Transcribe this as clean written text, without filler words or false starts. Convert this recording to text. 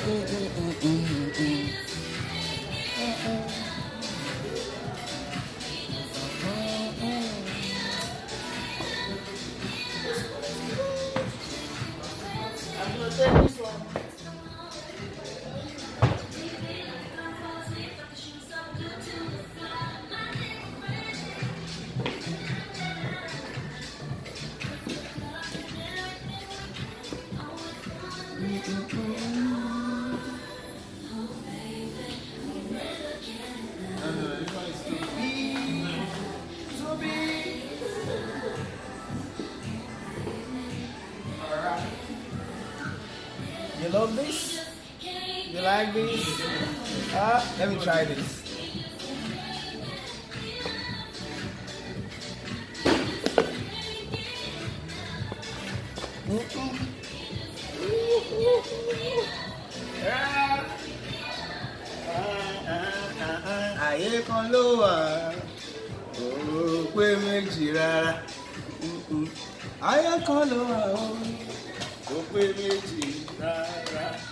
You love this? You like this? Let me try this. Ayé kan ló wà, ó pé méjì rárá. Ayé kan ló wà, ó pé méjì rárá.